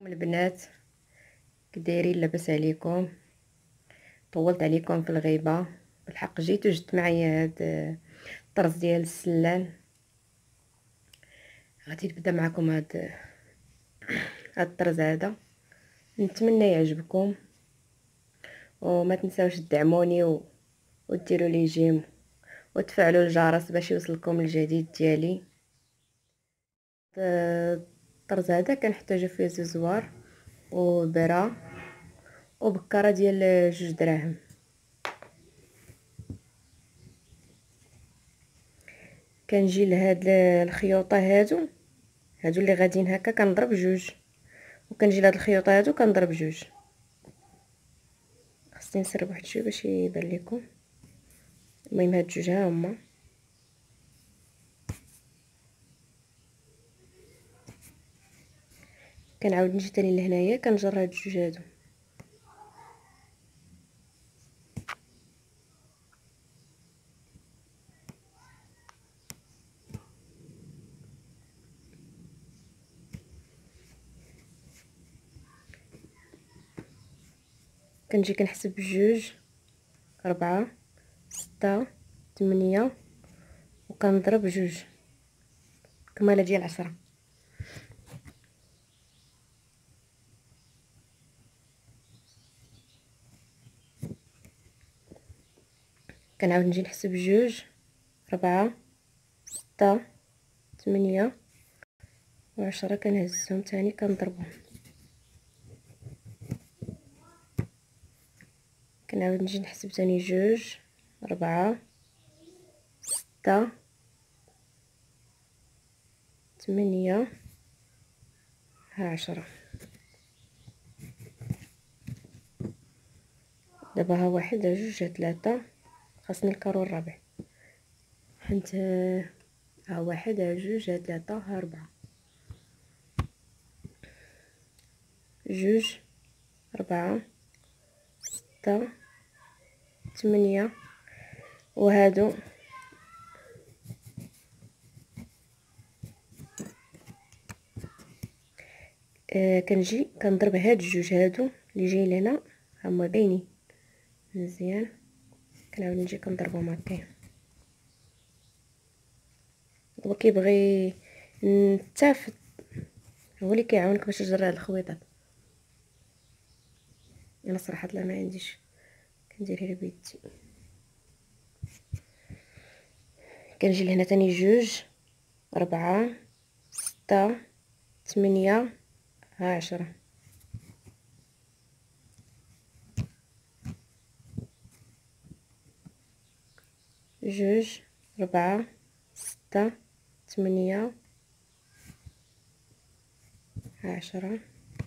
البنات، كدايرين؟ لاباس عليكم؟ طولت عليكم في الغيبه. بالحق جيت وجدت معايا هاد الطرز ديال السلان. غادي نبدا معكم هاد الطرز هذا. نتمنى يعجبكم، وما تنساوش تدعموني وديروا لي جيم وتفعلوا الجرس باش يوصلكم الجديد ديالي. الطرز هذا كنحتاجو فيه زوار وبرا وبكره ديال 2 دراهم. كنجي لهاد الخيوطه هادو اللي غاديين هكا كنضرب 2، وكنجي لهاد الخيوطه هادو كنضرب 2. خصني نسرب واحد شويه باش يبان لكم. المهم هاد 2 ها هما. كنعاود نجي تاني لهنايا كنجر هاد 2 هادو. كنجي كنحسب 2 4 6 8 وكنضرب 2 كماله ديال 10. كنعاود نجي نحسب 2 4 6 8 و10 كنهزهم تاني كنضربهم. كنعاود نجي نحسب تاني 2 4 6 8 10. دابا ها 1 ها 2 ها 3. خاصني الكارو الرابع. حنت ها 1 ها 2 ها 3 ها 4. 2 4 6 8 وهادو كنجي كنضرب هاد 2 هادو اللي جايين لهنا هما باينين مزيان. كنعاود نجي كنضربهم هكايا. هو كيبغي التافت، هو اللي كيعاونك باش تجرى هاد الخويطات. انا صراحه لا ما عنديش، كندير غير بيدي. كنجي لهنا تاني 2 4 6 8 ها 10. 2 4 6 8 ها 10.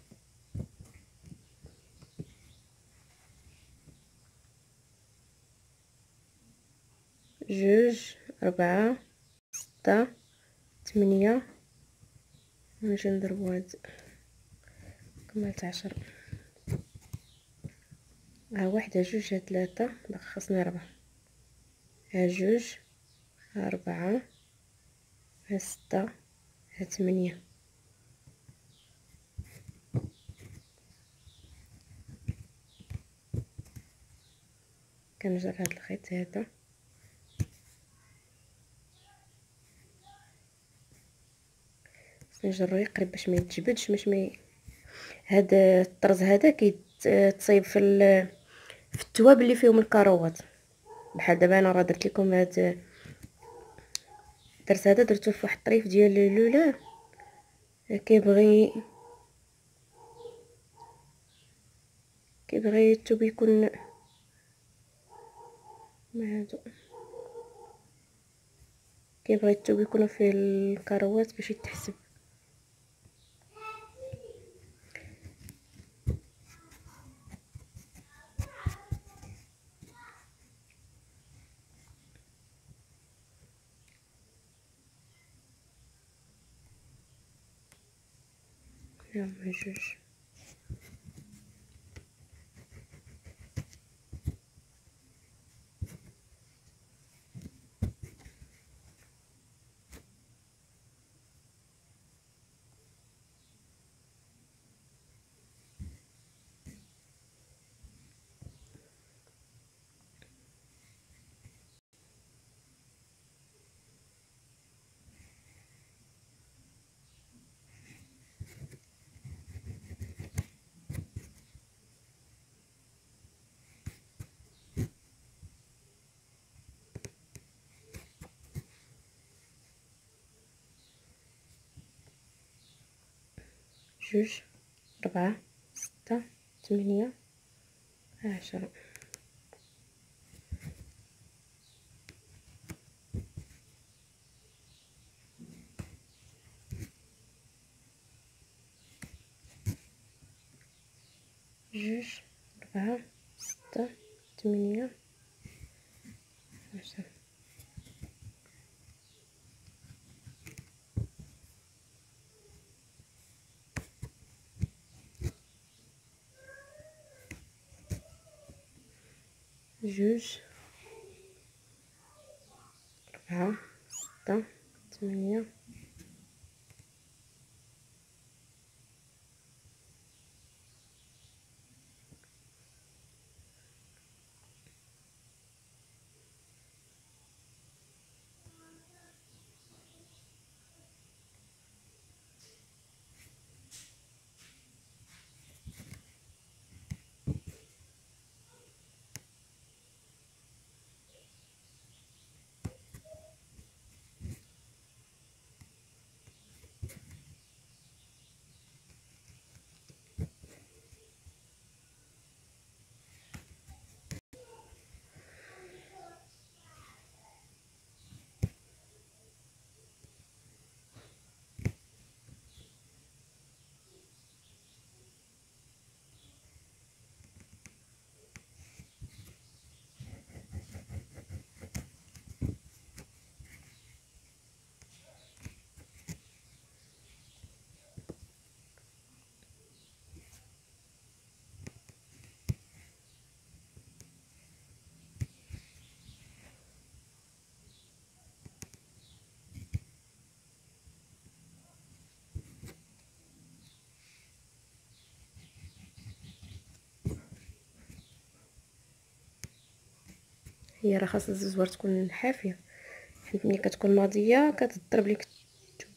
2 4 6 8 ونجي نضربو هاد كمالة 10. ها 1 ها 2 ها 3 باقي خاصني 4. ها 2 ها 4 ها 6 ها 8. كنجر هاد الخيط هذا. خصني نجرو يقرب باش ما يتجبدش، باش ما هاد الطرز هذا كيتصايب في التواب اللي فيهم الكروات. بحال دابا انا راه درت لكم هاد الدرس هذا درتو في واحد الطريف ديال اللولاه. كيبغي التوب يكون ما هادو، كيبغي التوب يكون فيه الكروات باش يتحسب. هما 2. جوج، 4، 6، 8، 10. جوج، 4، 6، 8، 10. جوج، 4، 6، 8. هي راه خاص الزوار تكون حافيه، حيت ملي كتكون ناضيه كتضرب ليك الثوب.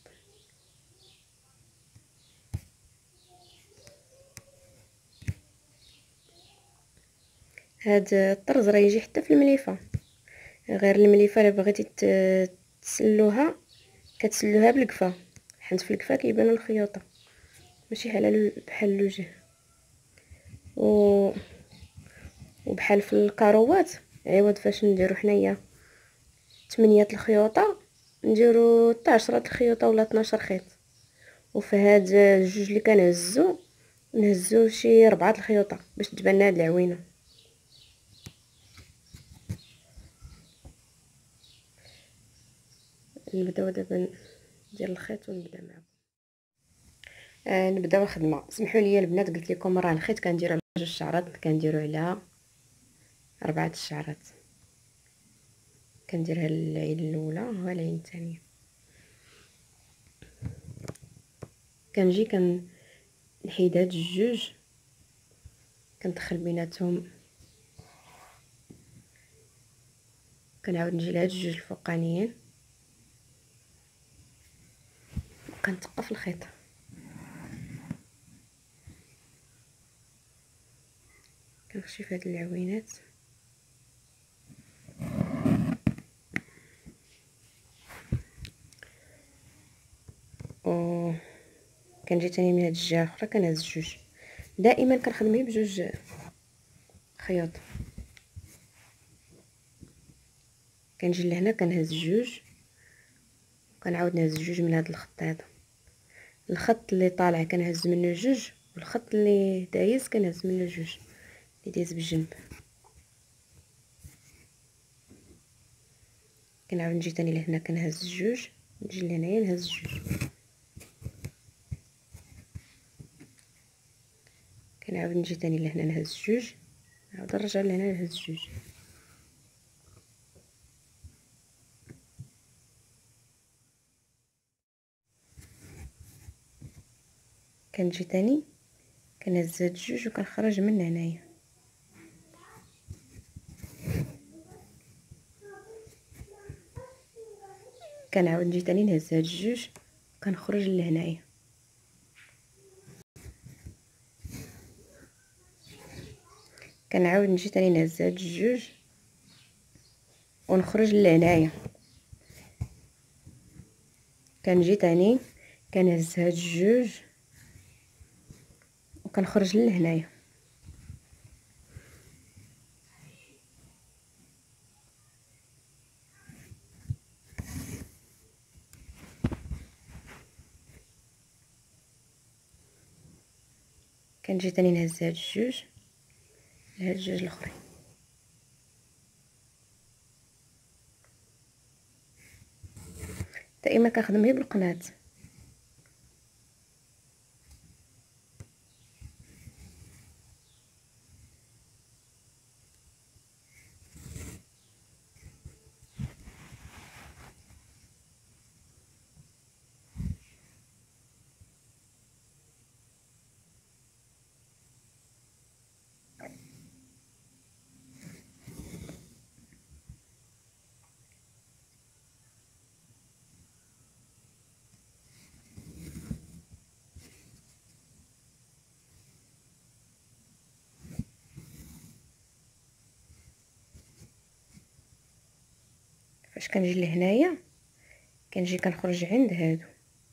هاد الطرز راه يجي حتى في المليفه، غير المليفه الا بغيتي تسلوها كتسلوها بالقفا، حيت في القفا كيبانو الخيوطه ماشي بحال الوجه. وبحال في الكاروات، عوض فاش نديرو حنايا 8 الخيوطه نديرو حتى 10 الخيوطه ولا 12 خيط. وفي هاد الجوج اللي نهزو شي 4 الخيوطه باش تبان لنا هاد العوينه. نبداو دابا ندير الخيط ونبدا معكم. نبداو الخدمه. اسمحوا لي البنات، قلت لكم راه الخيط كنديرو على 2 شعرات، كنديرو على 4 الشعرات. كنديرها العين الاولى والعين الثانيه. كنجي كنحيد هاد الجوج، كندخل بيناتهم، كنعاود نجي لهاد الجوج الفوقانيين وكنتقى في الخيط. كنخشي في هاد العوينات و كنجي تاني من هاد الجهه الاخرى كنهز الجوج. دائما كنخدم غير بجوج خيوط. كنجي لهنا كنهز الجوج وكنعاود نهز الجوج من هاد الخط هذا. الخط اللي طالع كنهز منه جوج، والخط اللي دايز كنهز منه جوج اللي دايز بالجنب. كنعاود نجي تاني لهنا كنهز الجوج، نجي لهنايا نهز الجوج، كنعاود نجي تاني لهنا نهز الجوج، نعاود نرجع لهنا نهز الجوج. كنجي تاني كنهز هاد الجوج وكنخرج من هنايا. كنعاود نجي تاني نهز هاد الجوج كنخرج لهنايا. كنعاود نجي تاني نهز هاد الجوج ونخرج لهنايا. كنجي تاني كنهز هاد الجوج وكنخرج لهنايا. كنجي تاني نهز هاد الجوج لهاد الجوج الاخرين. دائما كنخدم غير بالقناة. فاش كنجي لهنايا كنجي كنخرج عند هادو.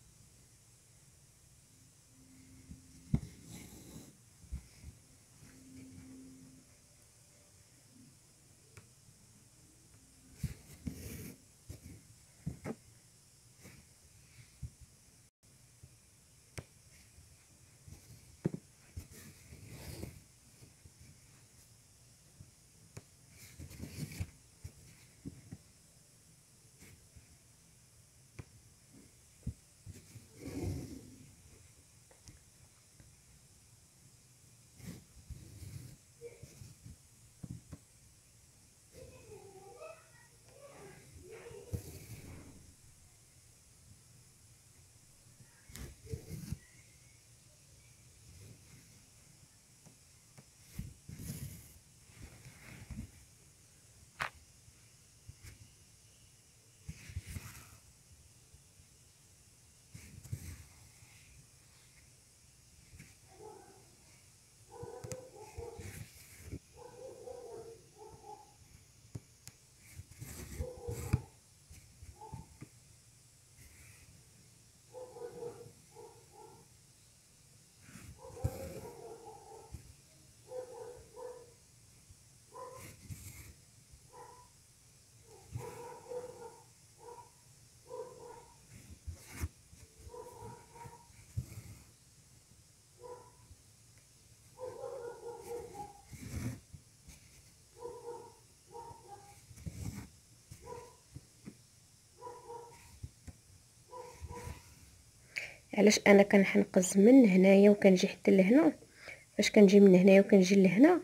علاش انا كنحنقز من هنايا وكنجي حتى لهنا؟ فاش كنجي من هنايا وكنجي لهنا،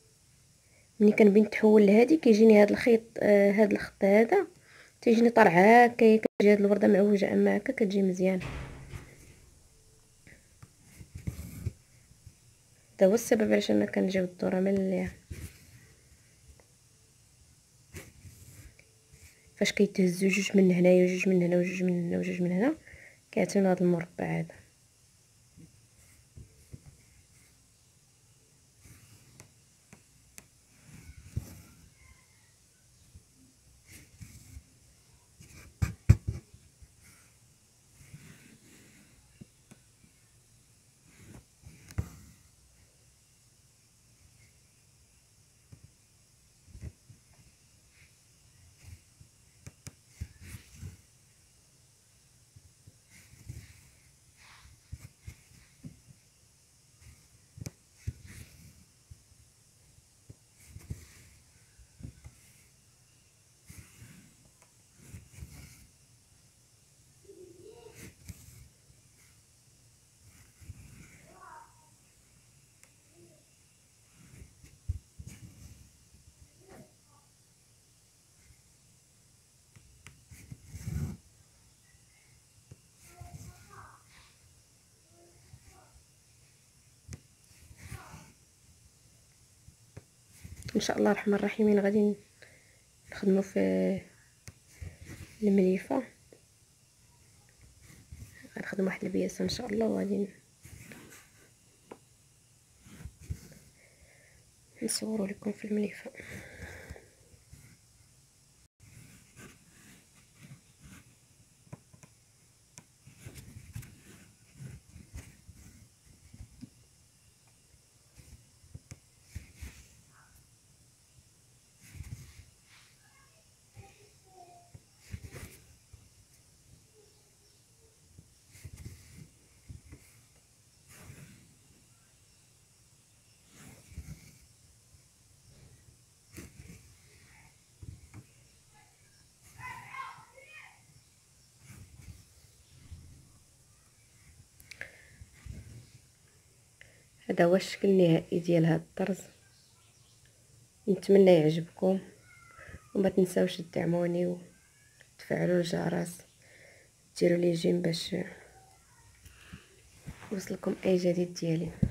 ملي كنبي نتحول لهادي كيجيني هاد الخيط، هاد الخط هذا تيجيني طالع هكا، كتجي هاد الورده معوجه، اما هكا كتجي مزيان. هذا هو السبب علاش انا كنجيب الدوره من اللي فاش كيتهزوا جوج من هنايا وجوج من هنا وجوج من هنا وجوج من هنا كيعطيونا هذا المربع هذا. ان شاء الله الرحمن الرحيم غادي نخدموا في المليفه، غنخدم واحد البياسه ان شاء الله، وغادي نصوروا لكم في المليفه. هذا هو الشكل النهائي ديال هذا الطرز. نتمنى يعجبكم، وما تنساوش تدعموني وتفعلوا الجرس، ديروا لي جيم باش يوصلكم اي جديد ديالي.